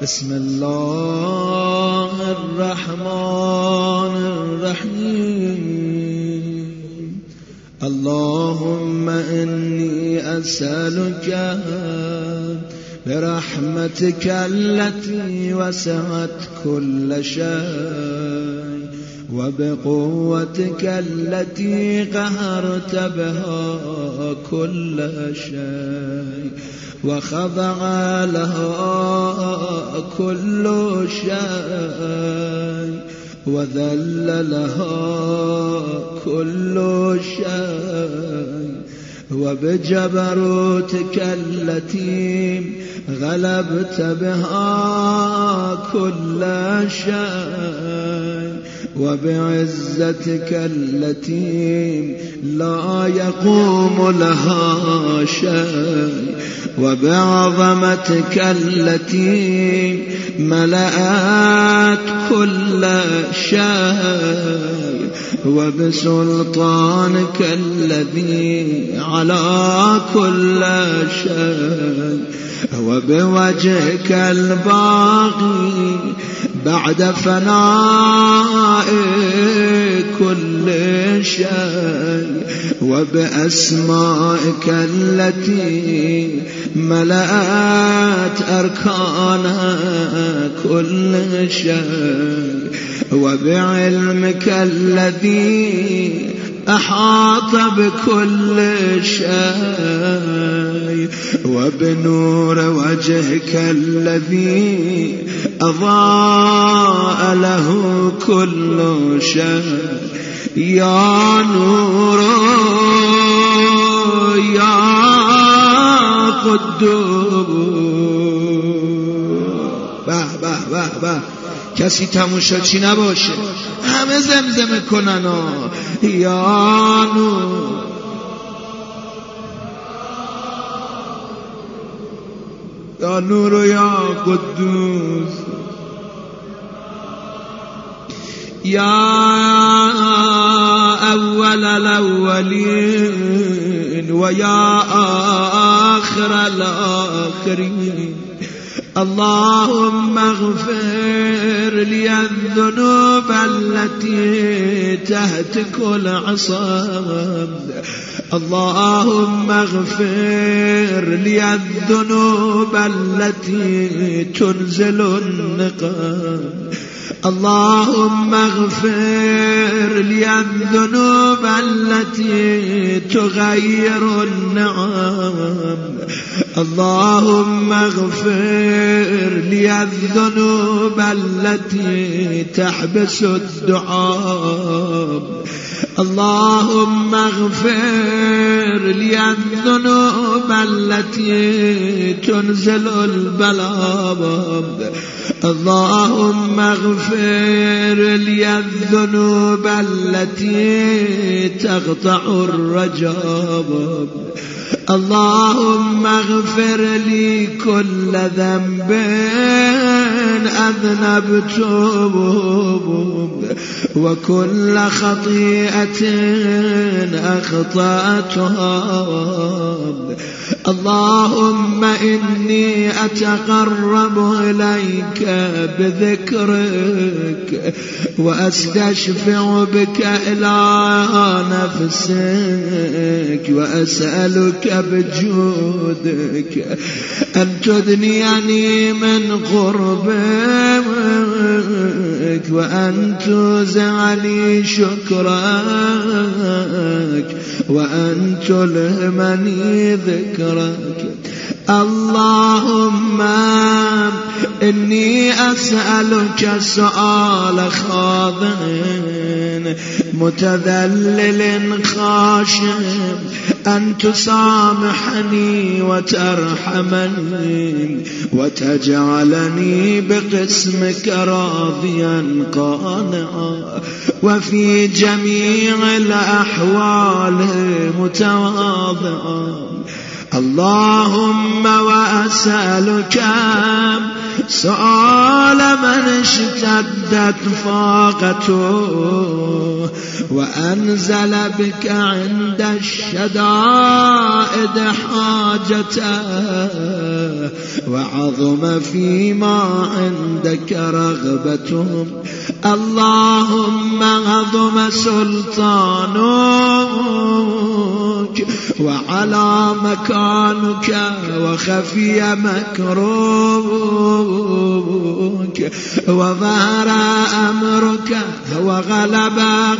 بسم الله الرحمن الرحيم. اللهم إني أسألك برحمتك التي وسعت كل شيء وبقوتك التي قهرت بها كل شيء وخضع لها كل شيء وذل لها كل شيء وبجبروتك التي غلبت بها كل شيء وبعزتك التي لا يقوم لها شيء وبعظمتك التي ملأت كل شيء وبسلطانك الذي على كل شيء وبوجهك الباقي بعد فناء كل شيء وبأسمائك التي ملأت أركان كل شيء وبعلمك الذي أحاط بكل شيء وبنور وجهك الذي أضاء له كل شيء يا نور يا قدوس. به به به به. کسی تماشاچی نباشه، همه زمزمه کنن یا نور یا نور و یا قدوس یا اول الاولین و یا آخر الاخرین. اللهم اغفر لي الذنوب التي تهتك العصام. اللهم اغفر لي الذنوب التي تنزل النقام. اللهم اغفر لي الذنوب التي تغير النعم. اللهم اغفر لي الذنوب التي تحبس الدعاء. اللهم اغفر لي الذنوب التي تنزل البلاء. اللهم اغفر لي الذنوب التي تقطع الرجاء. اللهم اغفر لي كل ذنب أذنبته وكل خطيئة أخطأتها. اللهم إني أتقرب إليك بذكرك وأستشفع بك إلى نفسك وأسألك بجودك أن تدنيني من قربك وأن توزعني شكرك وأن تلهمني ذكرك. اللهم إني أسألك سؤال خاضع متذلل خاشع أن تسامحني وترحمني وتجعلني بقسمك راضيا قانعا وفي جميع الأحوال متواضعا. اللهم وأسألك سؤال من اشتدت فاقته وأنزل بك عند الشدائد الزائد حاجته وعظم فيما عندك رغبتهم. اللهم عظم سلطانك وعلى مكانك وخفي مكروك وظهر أمرك وغلب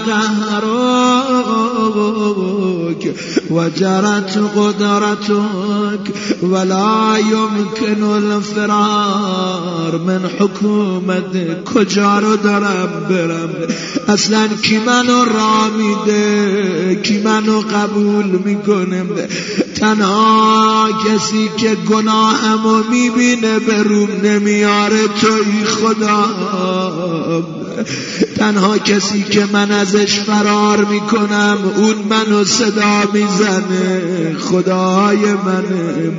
قهرك وجرت قدرتك ولا يمكن الفرار من حكومتك. کجا رو دارم برم؟ اصلا کی منو را میده؟ کی منو قبول میکنه؟ تنها کسی که گناهمو میبینه به روم نمیاره توی خدا. تنها کسی که من ازش فرار میکنم اون منو صدا میزنه، خدای منه.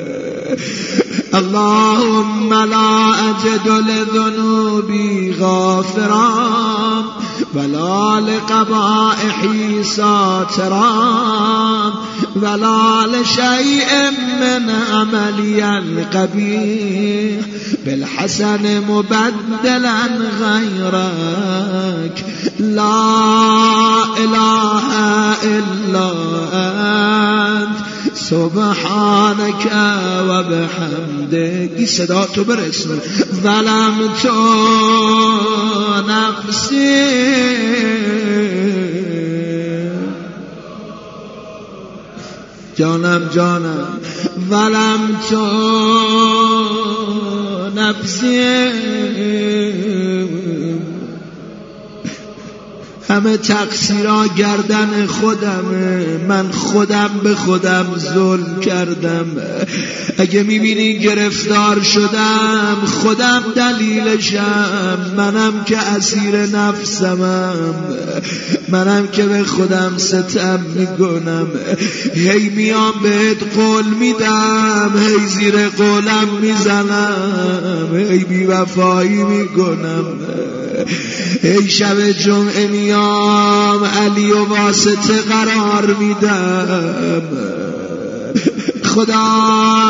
اللهم لا اجد لذنوبی غافرا ولا لقبائحی ساترا ولا لشیء من عملی القبیح بالحسن مبدلا غیرک. لا اله الا انت سبحانك وبحمدك. این صدا تو برسون. ظلمت نفسی جانم ظلمت نفسی. همه تقصیرها گردن خودمه، من خودم به خودم ظلم کردم. اگه میبینی گرفتار شدم خودم دلیلشم، منم که اسیر نفسمم، منم که به خودم ستم میکنم. هی میام بهت قول میدم، هی زیر قولم میزنم، هی بیوفایی میکنم. ای شب جمعه میام علی و واسطه قرار میدم. خدا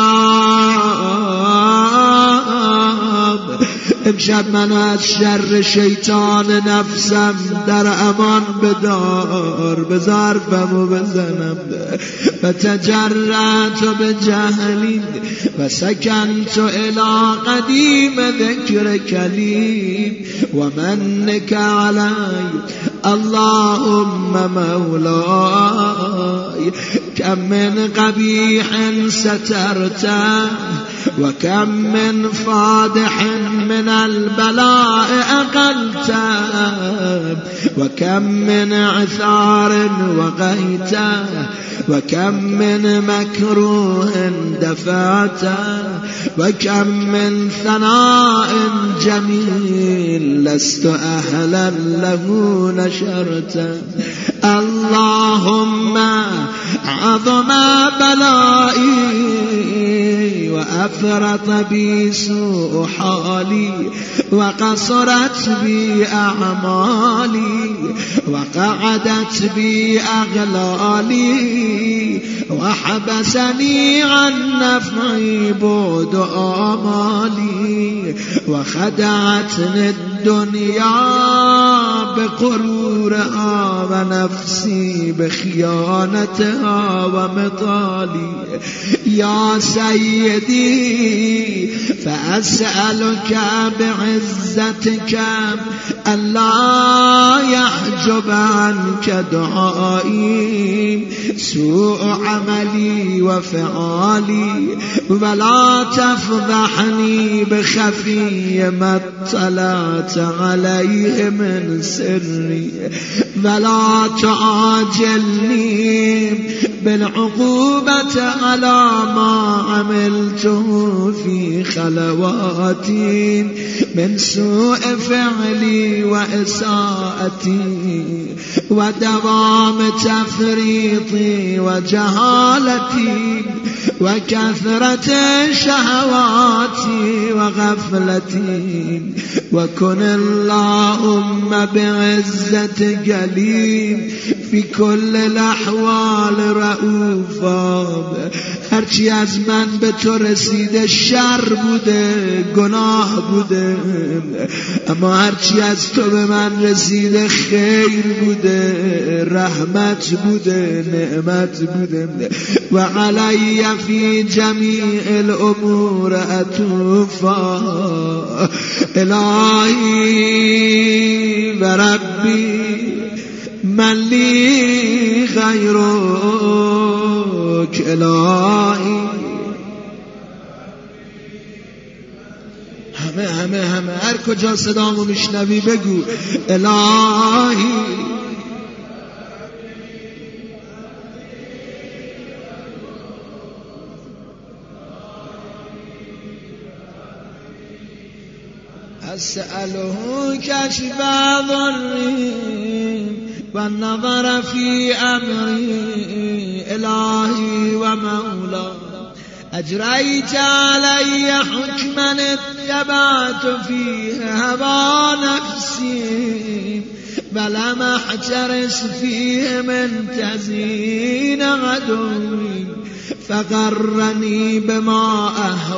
امشب من از شر شیطان نفسم در امان بدار. بذار فمو بزنم. و تجرعت بجهلی و سکنت الى قدیم ذکر کلیم و منک علی. اللهم مولاي كم من قبیح سترته و کم من فادح من البلاء أقلته و کم من عثار وقيته و کم من مکروه دفعته و کم من ثناء جمیل لست اهلا له نشرته. اللهم عظم بلائي وأفرط بي سوء حالي وقصرت بي أعمالي وقعدت بي أغلالي وحبسني عن نفعي بعد آمالي وخدعتني الدنيا بغرورها ونفسي بخيانتها ومطالي. يا سيدي فأسألك بعزتك ألا يحجب عنك دعائي سوء عملي وفعالي ولا تفضحني بخفي ما اطلعت عليه من سري ولا تعاجلني بالعقوبة على ما عملته في خلواتي من سوء فعلي وإساءتي ودوام تفريطي وجهالتي وكثرة شهواتي وغفلتي. وكن اللهم بعزتك لي في كل الأحوال رؤوفا هرچی از من به تو رسیده شر بوده، گناه بوده، اما هرچی از تو به من رسیده خیر بوده، رحمت بوده، نعمت بوده. و علی فی جمیع الامور عطوفا الهی و ربی من لی غیرک الهی. همه هر کجا صدامو میشنوی بگو الهی اسأله کشف ضری و النظر فی امری الهی و مولا. اجریت علی حکما اتبعت فیه هوا نفسی ولم احترس فیه من تزیین عدوی فغرنی بما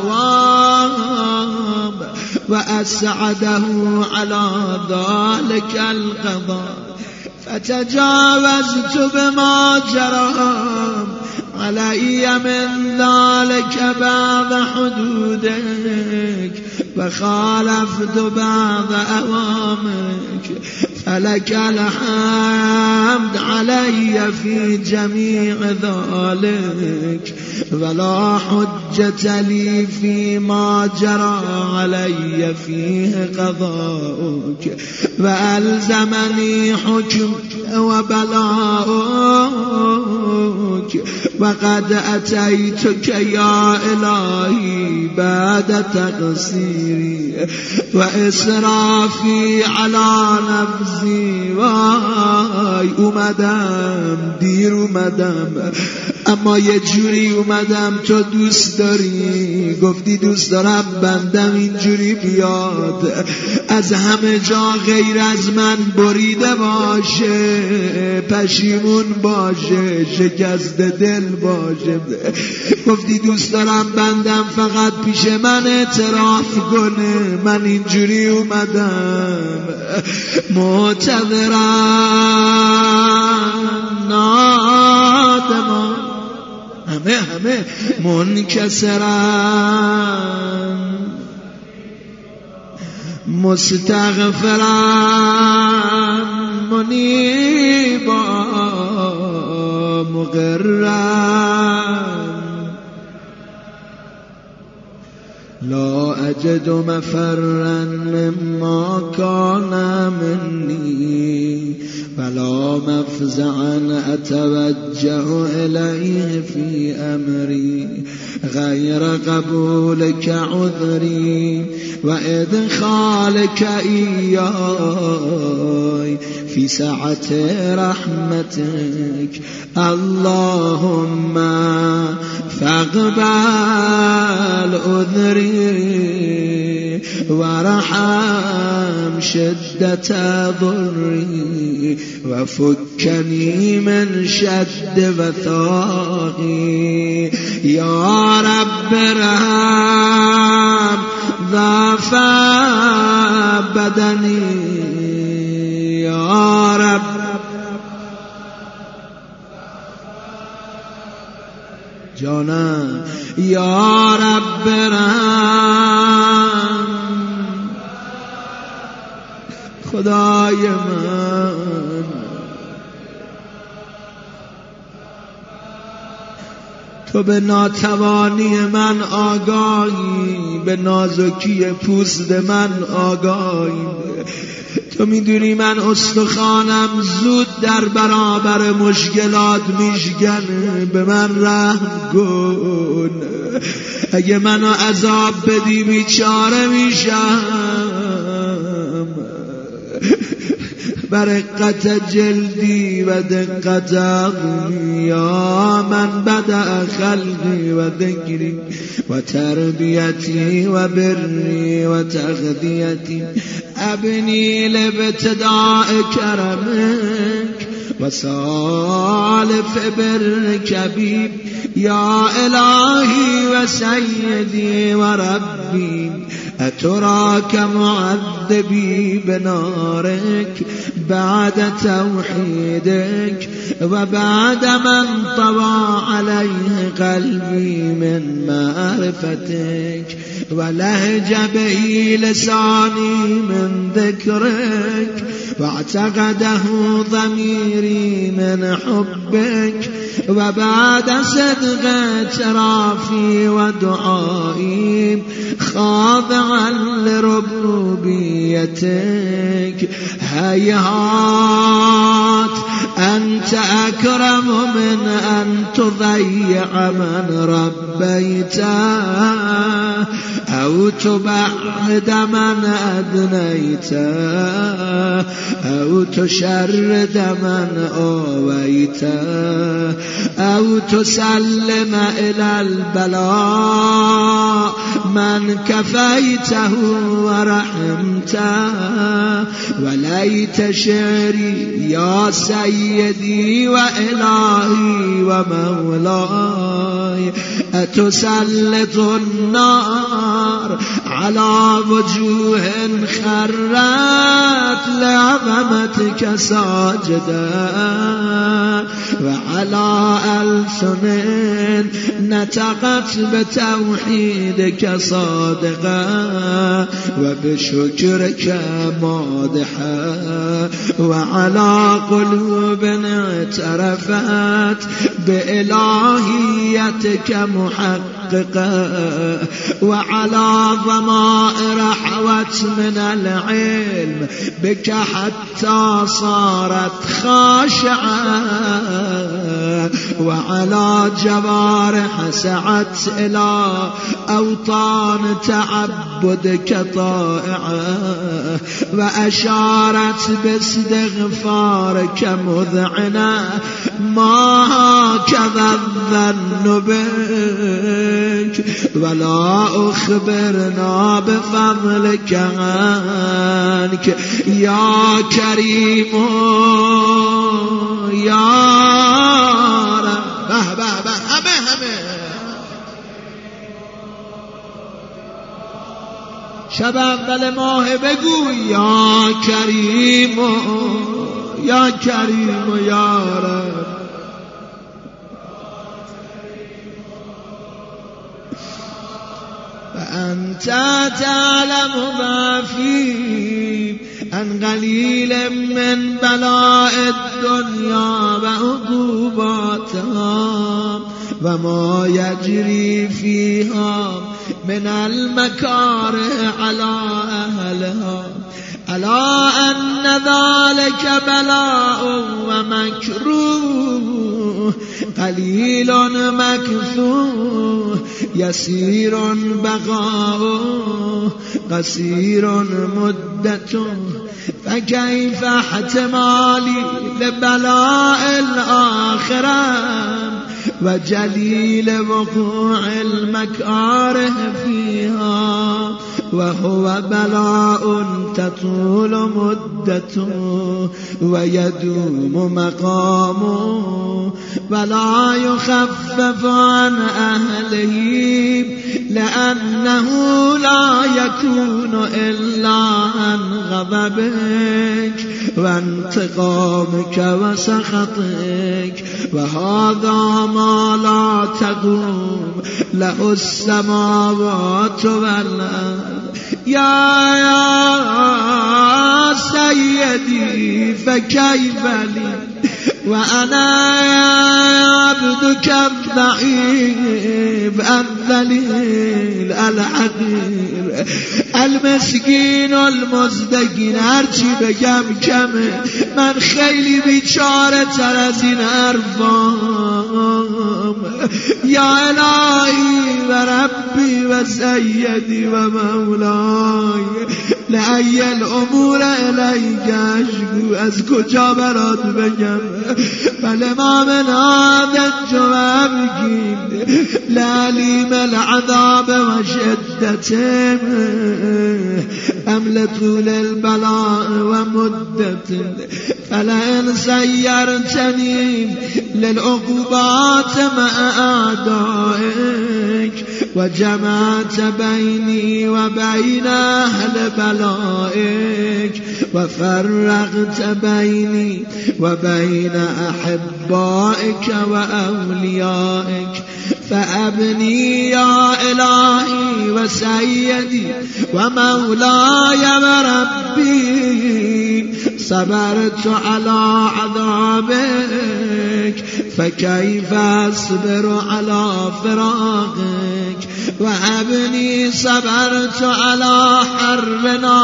اهوام و اسعده على ذلك القضاء فتجاوزت بما جرى علي من ذلك بعض حدودك وخالفت بعض أوامرك فلك الحمد علي في جميع ذلك ولا حجة لي فيما جرى علي فيه قضاؤك وألزمني حكم وبلاؤك وقد أتيتك يا إلهي بعد تقصيري وإسرافي على نفسي وای اومدم دیر اومدم اما یه جوری اومدم تو دوست داری، گفتی دوست دارم بندم اینجوری بیاد از همه جا غیر از من بریده باشه، پشیمون باشه، شکست دل باشه. گفتی دوست دارم بندم فقط پیش من اعتراف کنه من اینجوری اومدم معتذرم نادما همه منکسرم مستغفرم منیبا مقرم لا أجد مفرا مما كان مني ولا مفزعا أتوجه إليه في أمري غير قبولك عذري وإدخالك إياي في سعة رحمتك اللهم فاقبل عذري ورحم شدة ضري وفكني من شد وثاقي يا رب ارحم ضعف بدني يا رب جانا یا رب رحم خدای من تو به ناتوانی من آگاهی، به نازکی پوست من آگاهی. تو میدونی من استخوانم زود در برابر مشکلات میشکنه، به من رحم کن. اگه منو عذاب بدی بیچاره میشم. برقت جلدی و دقت عقلی یا من بدأ خلقی و ذکری و تربیتی و بری و تغذیتی ابنی لابتداء کرمک وسالف بركبي يا إلهي وسيدي وربي أتراك معذبي بنارك بعد توحيدك وبعد من طوى عليه قلبي من معرفتك ولهج به لساني من ذكرك واعتقده ضميري من حبك وبعد صدق اعترافي ودعائي خاضعا لربوبيتك هيهات أنت أكرم من أن تضيع من ربيته أو تبعد من أدنيته أو تشرد من أويته أو تسلم إلى البلاء من كفيته ورحمته وليت شعري يا سيدي وإلهي ومولاي أتسلط النار على وجوه خرت لعظمتك ساجدا وعلى ألسن نطقت بتوحيدك صادقا وبشكرك مادحا وعلى قلوب اعترفت بإلهيتك محققا وعلى ضمائر حوت من العلم بك حتى صارت خاشعة وعلى جوارح سعت إلى أوطان تعبدك طائعة وأشارت باستغفارك مذعنة ما هكذا الظن بك ولا أخبرنا بفضلك عنك يا كريم يا رب شب اول ماه بگو یا کریم یا کریم یا رب فأنت تعلم ما فيه عن قليل من بلاء الدنيا وعقوباتها وما يجري فيها من المكاره على أهلها ألا أن ذلك بلاء ومكروه قليل مكثوه يسير بقاؤه قصير مدته فكيف احتمالي لبلاء الآخرة وجليل وقوع المكاره فيها وهو بلاء تطول مدته ويدوم مقامه ولا يخفف عن أهله لأنه لا يكون إلا عن غضبك وانتقامك وسخطك وهذا ما لا تقوم له السماوات والأرض يا سيدي فكيف لي وأنا عبدك الضعيف الذليل الحقير المسكين المزدقين هرچی بگم کمه من خیلی بیچاره تر از این حرفام یا الهی و ربی و سیدی و مولای لأی الامور الیک اشکو از کجا برات بگم فلما من عادت جوابگین لعلیم العذاب و شدته أم لطول البلاء ومدة فلئن سيرتني للعقوبات مع أعدائك وجمعت بيني وبين أهل بلائك وفرقت بيني وبين أحبائك وأوليائك فأبني يا إلهي وسيدي ومولاي وربي صبرت على عذابك فكيف أصبر على فراقك وأبني صبرت على حرب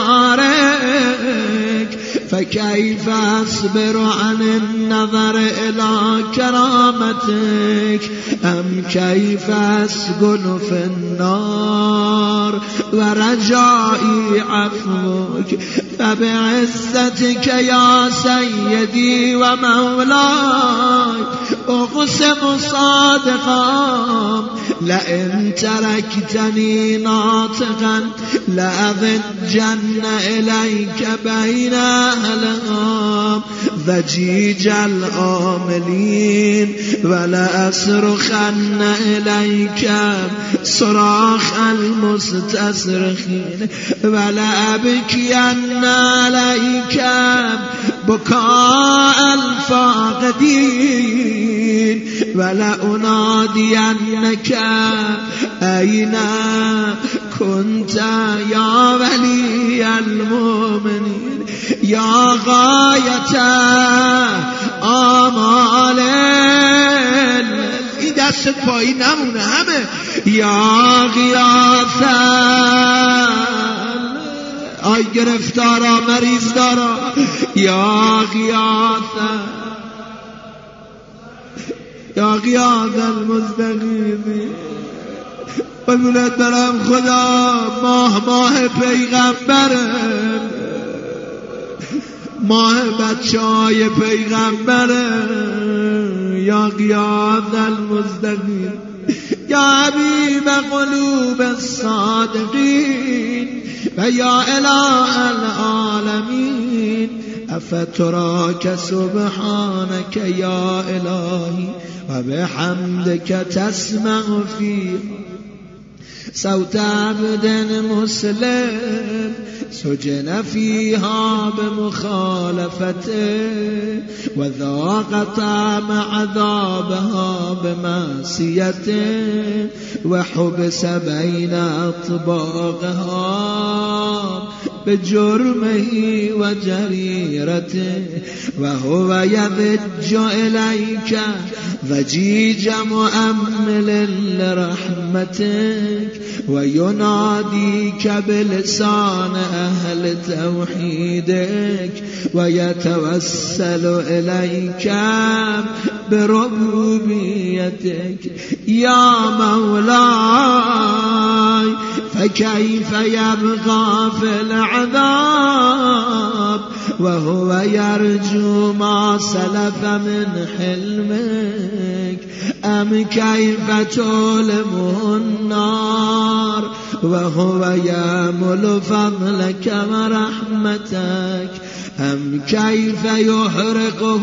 نارك فكيف أصبر عن النظر إلى كرامتك أم كيف أسكن في النار ورجائي عفوك فبعزتك يا سيدي ومولاي أقسم صادقا لئن تركتني ناطقا لأضجن إليك بين أهلهم ضجيج الآملين ولأصرخن إليك صراخ المستصرخين ولأبكين عليك بكاء الفاقدين ولأنادينك أين كنت يا ولي المؤمنين يا غاية آمال این دست پایی نمونه همه یا غیاثا آی گرفتارا مریض دارا یا غیاثا یا غیاث المستغیثین قبولت دارم خدا ماه پیغمبرم ماه بچه های پیغمبرم یا غیاث المستغیثین یا حبیب قلوب الصادقین و یا اله العالمین افتراک سبحانک یا الهی و بحمدک تسمع فی صوت عبد مسلم سجن فيها بمخالفته وذاق طعم عذابها بمعصيته وحبس بين أطباقها بجرمه وجريرته وهو يضج إليك ضجيج مؤمل لرحمتك ويناديك بلسان أهل توحيدك ويتوسل إليك بربوبيتك يا مولاي فكيف يبقى في العذاب وهو يرجو ما سلف من حلمك أم كيف تؤلمه النار وهو يأمل فضلك ورحمتك أم كيف يحرقه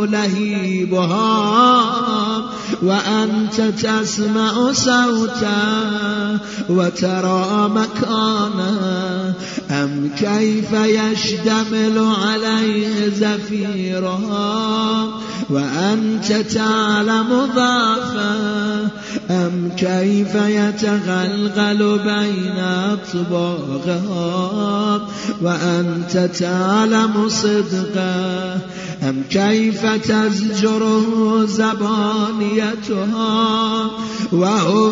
لهيبها وأنت تسمع صوته وترى مكانه أم كيف يشتمل عليه زفيرها وأنت تعلم ضعفه أم كيف يتغلغل بين أطباقها وأنت تعلم صدقه أم كيف تزجره زبانيتها وهو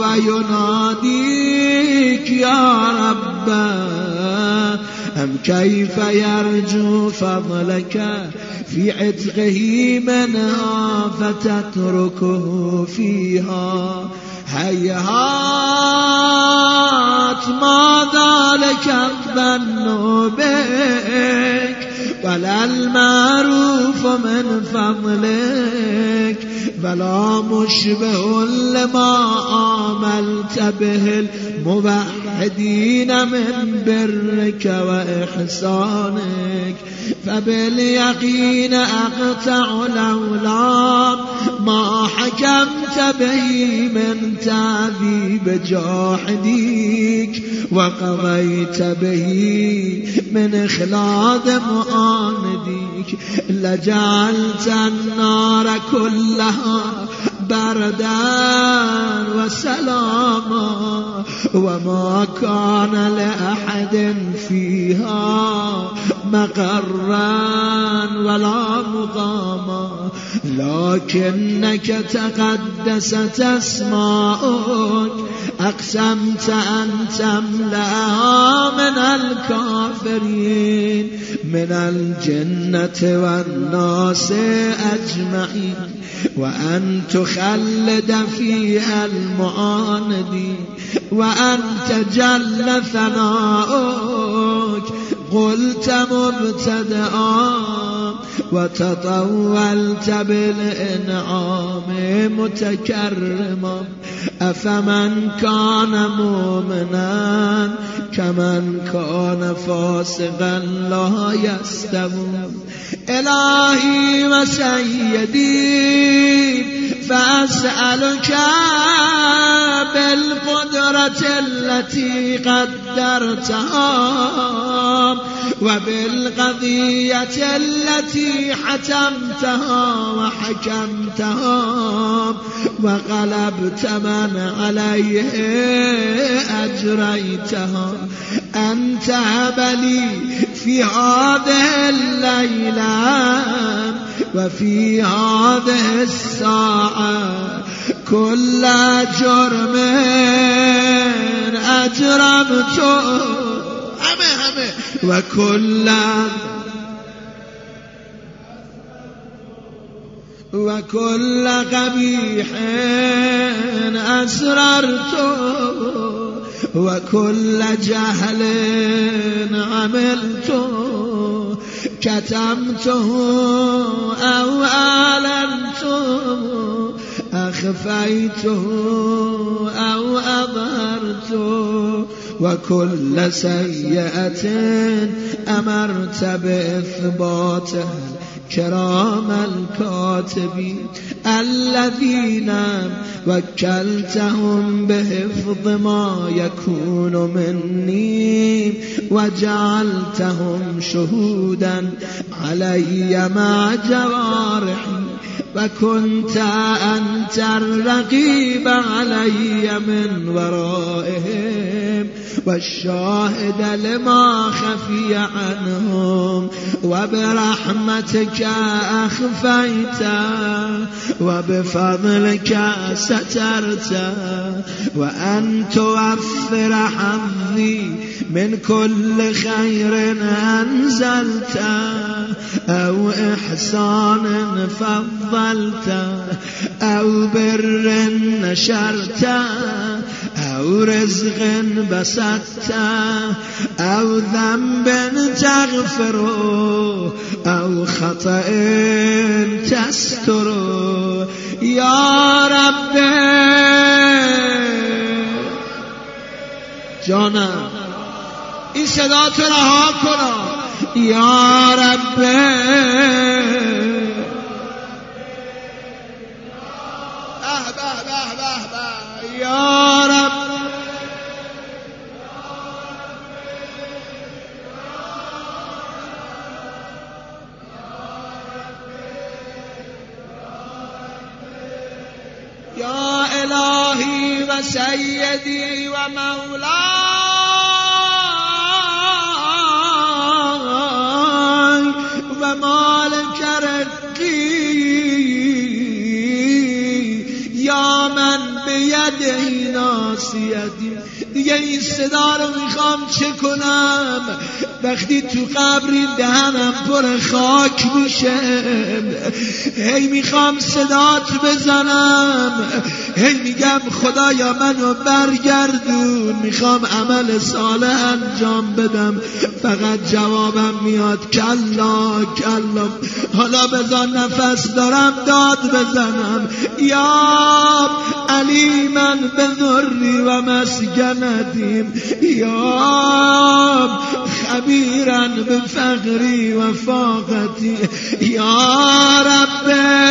يناديك يا رب أم كيف يرجو فضلك في عتقه منها فتتركه فيها هيهات ما ذلك الظن بك ولا المعروف من فضلك ولا مشبه لما عملت به الموحدين من برك وإحسانك فباليقين أقطع لولا ما حكمت به من تعذيب جاحديك وقضيت به من إخلاد معانديك لجعلت النار كلها بردا وسلاما وما كان لأحد فيها مقرا ولا مقاما لكنك تقدست أسماؤك أقسمت أن تملأها من الكافرين من الجنة والناس أجمعين وأن تخلد فيها المعاندين وأن تجل ثناؤك قلت مبتدأ وتطولت بالإنعام متكرما أفمن كان مؤمنا كمن كان فاسقا لا يستوون إلهي وسيدي فأسألك بالقدرة التي قدرتها وبالقضية التي حتمتها وحكمتها وغلبت من عليه أجريتها أن تهب لي في هذه الليلة وفي هذه الساعة كل جرم أجرمته وكل قبيح أسررته وكل جهل عملته كتمته أو أعلنته أخفيته أو أظهرته وكل سيئة أمرت بإثباتها كرام الكاتبين الذين وكلتهم بحفظ ما يكون مني وجعلتهم شهودا علي مع جوارحي وكنت أنت الرقيب علي من ورائهم والشاهد لما خفي عنهم وبرحمتك أخفيت وبفضلك سترت وأن توفر حظي من كل خير أنزلت أو إحسان فضلت أو بر نشرت أو رزق بسطت أو ذنب تغفر أو خطأ تستر يا رب جانا این صدا تو رها کنا یا رب یا رب یا الهی و سیدی و مولاي ومالك رقي يا من بيده ناصيتي دیگه این صدا رو میخوام چه کنم؟ وقتی تو قبری دهنم پر خاک میشه، هی میخوام صدات بزنم، هی میگم خدایا منو برگردون، میخوام عمل صالح انجام بدم، فقط جوابم میاد کلا کلا. حالا بذار نفس دارم داد بزنم، یا علیما بذری و مسکنتیم، یا خبیرا بفقری و فاقتی، یا رب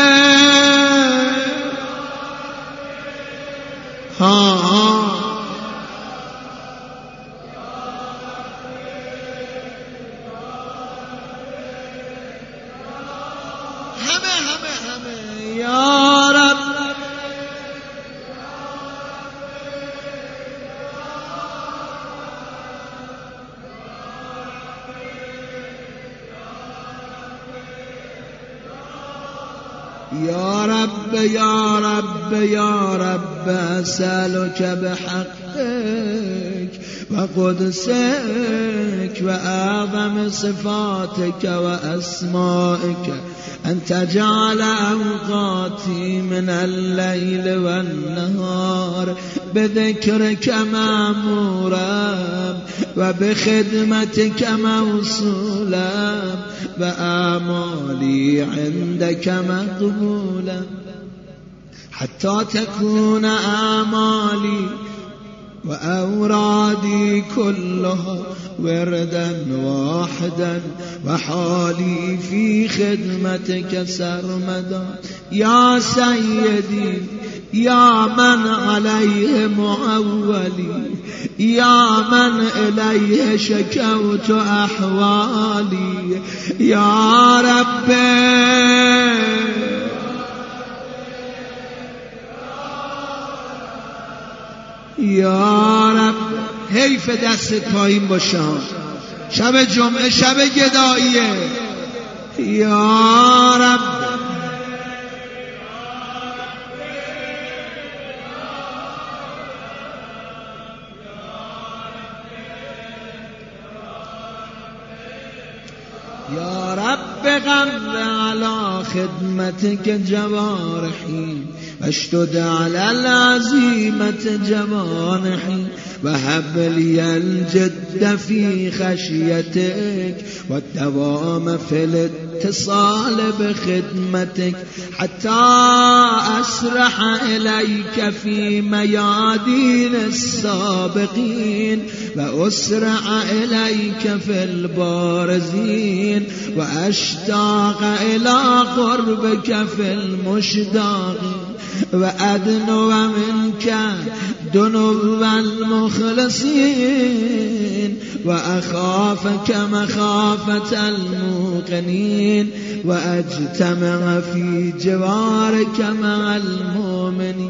همه یا رب یا رب یا رب یا رب اسألك بحقك وقدسك وأعظم صفاتك وأسمائك أن تجعل أوقاتي من الليل والنهار بذكرك مأمورا وبخدمتك موصولا وآمالي عندك مقبولا حتى تكون آمالي وأورادي كلها وردا واحدا وحالي في خدمتك سرمدا. يا سيدي يا من عليه معولي، يا من إليه شكوت أحوالي، يا ربي یا رب. حیف دستت پایین باشم، شب جمعه شب گداییه. یا رب یا رب غمر على خدمتك جوارحي واشتد على العزيمة جوانحي وهب لي الجد في خشيتك والدوام في الاتصال بخدمتك حتى أسرح إليك في ميادين السابقين وأسرع إليك في البارزين وأشتاق إلى قربك في المشتاقين وأدنو منك دنو المخلصين وأخافك مخافة الموقنين وأجتمع في جوارك مع المؤمنين.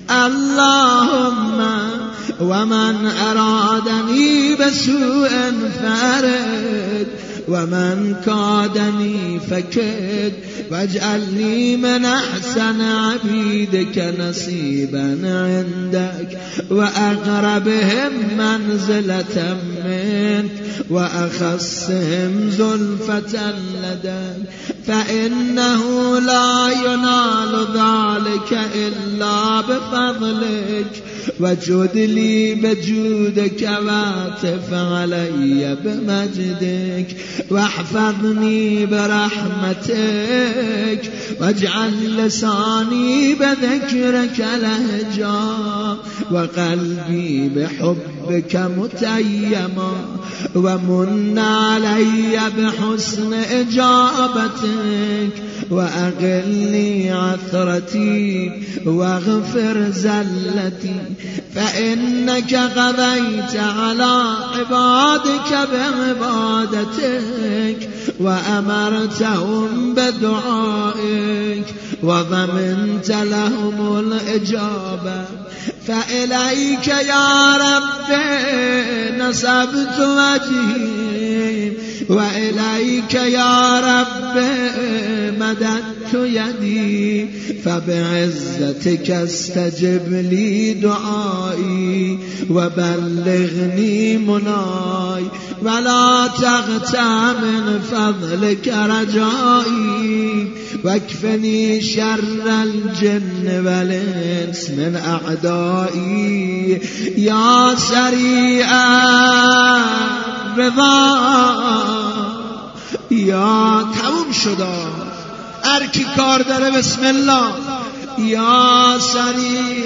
اللهم ومن أرادني بسوء فأرد ومن كادني فكد واجعلني من أحسن عبيدك نصيبا عندك وأقربهم منزلة منك وأخصهم زلفة لديك فإنه لا ينال ذلك إلا بفضلك وجد لي بجودك واتف علي بمجدك واحفظني برحمتك واجعل لساني بذكرك لهجا وقلبي بحبك متيما ومن علي بحسن إجابتك وأقلني عثرتي واغفر زلتي فإنك قضيت على عبادك بعبادتك وأمرتهم بدعائك وضمنت لهم الإجابة فإليك يا رب نصبت وجهي و الیک یا رب مددت یدی فبعزتک استجب لی دعایی و بلغنی منای ولا تقطع من فضلک رجایی واکفنی شر الجن والانس من اعدایی یا سریع رضا. یا تموم شدا هر کی کار داره بسم الله. یا سریع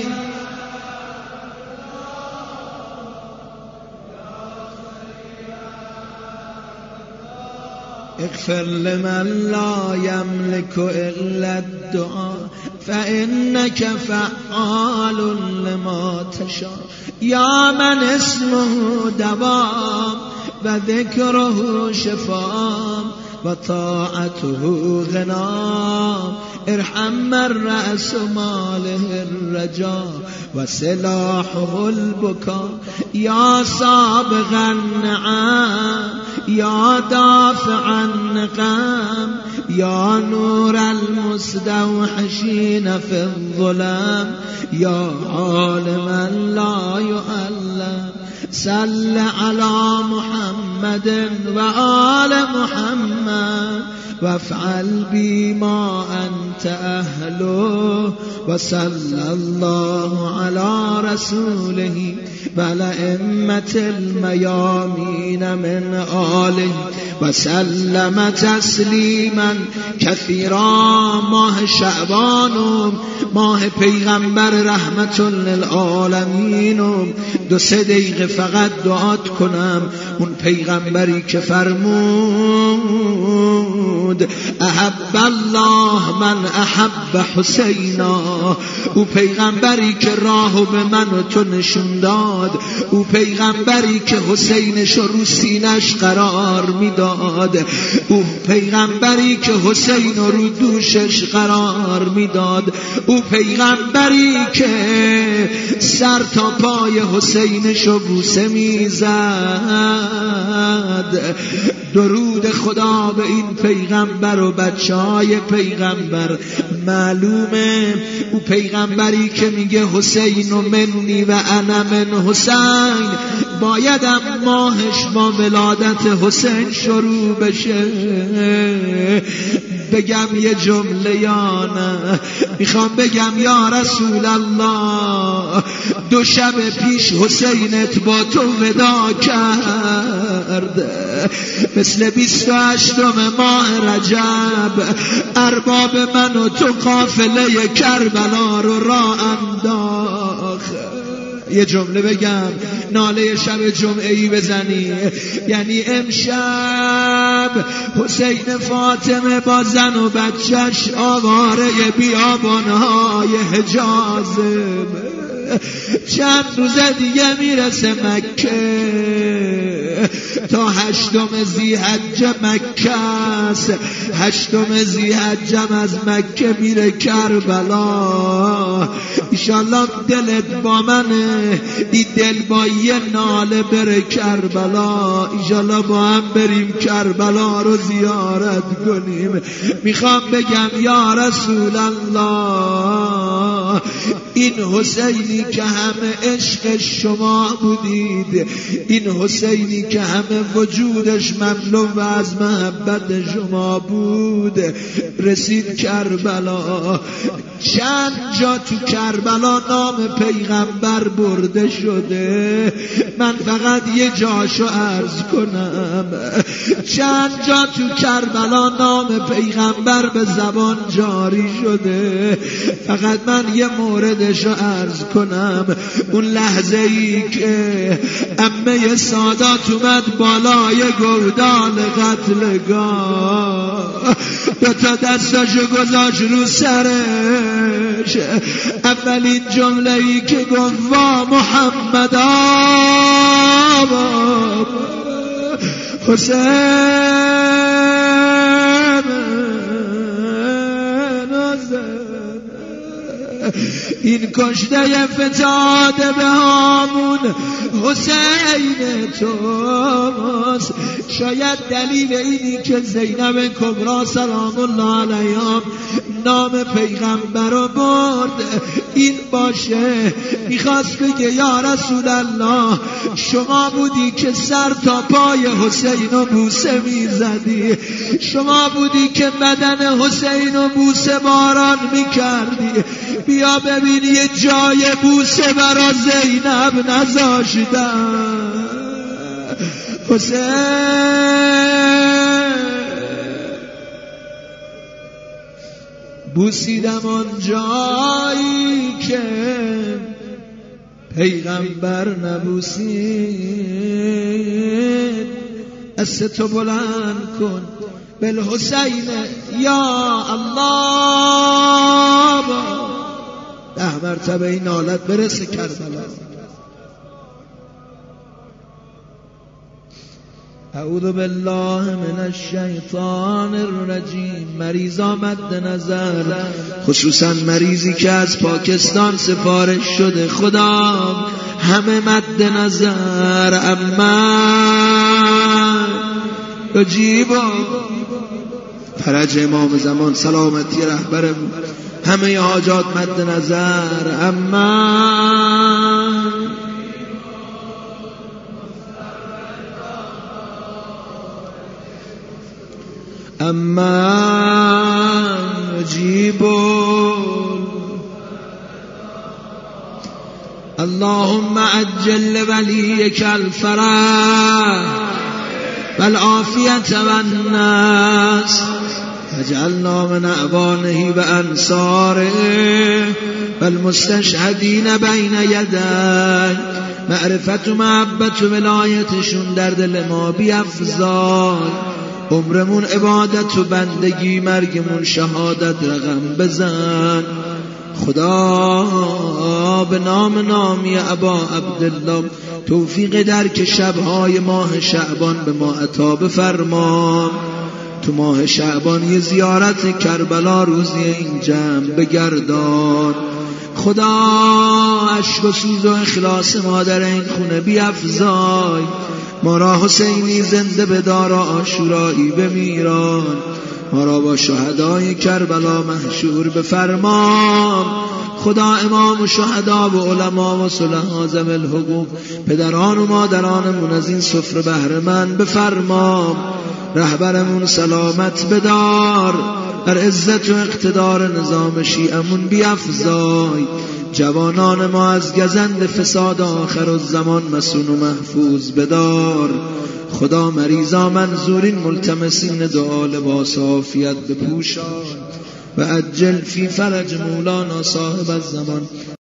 اغفر لمن لا يملك الا الدعاء فانك فعال لما تشاء. یا من اسمه دوام و ذکره شفاء و طاعته غنا ارحم من رأس ماله الرجا و سلاحه البكاء. یا سابغ النعم یا دافع النقم یا نور المستوحشین فی الظلم یا عالما لا يعلم صل على محمد و آل محمد وافعل بی ما انت اهله و صلی الله علی رسوله و الائمة المیامین من آله و سلم تسلیما کثیرا. ماه شعبان ماه پیغمبر رحمت للعالمین. 2-3 دقیقه فقط دعات کنم. اون پیغمبری که فرمود احب الله من احب حسینا، او پیغمبری که راهو به من و تو نشون داد، او پیغمبری که حسینش رو سینش قرار میداد، او پیغمبری که حسین رو دوشش قرار میداد، او پیغمبری که سر تا پای حسینش رو بوسه میزد. درود خدا به این پیغمبر و بچهای پیغمبر. معلومه او پیغمبری که میگه حسین و منی و انا من حسین، بایدم ماهش با ولادت حسین شروع بشه. بگم یه جمله یا نه؟ میخوام بگم یا رسول الله 2 شب پیش حسینت با تو ودا کرد، مثل 28 ماه رجب ارباب من و تو قافله کربلا رو راه انداخت. یه جمله بگم، ناله شب جمعه‌ای بزنی، یعنی امشب حسین فاطمه با زن و بچهش آواره بیابانهای حجازه، چند روز دیگه میرسه مکه، تا 8 ذی‌حجه مکه است. 8 ذی‌حجه از مکه میره کربلا. ایشالله دلت با منه، این دل با یه ناله بره کربلا. ایشالله با هم بریم کربلا رو زیارت کنیم. میخوام بگم یا رسول الله، این حسینی که همه عشق شما بودید، این حسینی که همه وجودش مملو از محبت شما بود، رسید کربلا. چند جا تو کربلا نام پیغمبر برده شده، من فقط یه جاشو عرض کنم. چند جا تو کربلا نام پیغمبر به زبان جاری شده، فقط من یه موردشو عرض کنم. اون لحظه ای که عمه سادات اومد بالای گودال قتلگاه، 2 دستاشو گذاشت رو سرش، اولین جمله ای که گفت وا محمد آبا حسین این کشته فتاده به هامون حسین توست. شاید دلیل اینی که زینب کبرا سلام الله علیها نام پیغمبر رو برد این باشه، میخواست بگه یا رسول الله شما بودی که سر تا پای حسین رو بوسه میزدی، شما بودی که بدن حسین رو بوسه باران میکردی، بیا ببین یه جای بوسه برا زینب نذاشتن. حسین بوسیدم آن جایی که پیغمبر نبوسید، دست تو بلند کن بالحسین یا الله. 10 مرتبه این حالت برسه کربلا. اعوذ بالله من الشیطان الرجیم. مریض مد نظر، خصوصا مریضی که از پاکستان سفارش شده، خدا همه مد نظر. اما اجیبا فرج امام زمان، سلامتی رهبرمون، همه حاجات مد نظر. اما اجیبوا اللهم عجل وليك الفرج والعافية والناس واجعلنا من اعوانه وانصاره والمستشهدين بين يديه. معرفت و محبت و ولایتشون در دل ما بیفزای، عمرمون عبادت و بندگی، مرگمون شهادت رقم بزن. خدا به نامی ابا عبدالله توفیق درک شبهای ماه شعبان به ما عطا بفرما. تو ماه شعبان یه زیارت کربلا روزی این جمع بگردان. خدا عشق و سوز و اخلاص ما در این خونه بیفزای. ما را حسینی زنده بدار، عاشورایی بمیران، ما را با شهدای کربلا محشور بفرمان. خدا امام و شهدا و علما و صلحا ذوی الحقوق، پدران و مادرانمون از این سفره بهره مند بفرما. رهبرمون سلامت بدار، بر عزت و اقتدار نظام شیعمون بیفزای. جوانان ما از گزند فساد آخر الزمان مسون و محفوظ بدار. خدا مریضا منظورین ملتمسین دعا لباس عافیت بپوشان و عجل فی فرج مولانا صاحب الزمان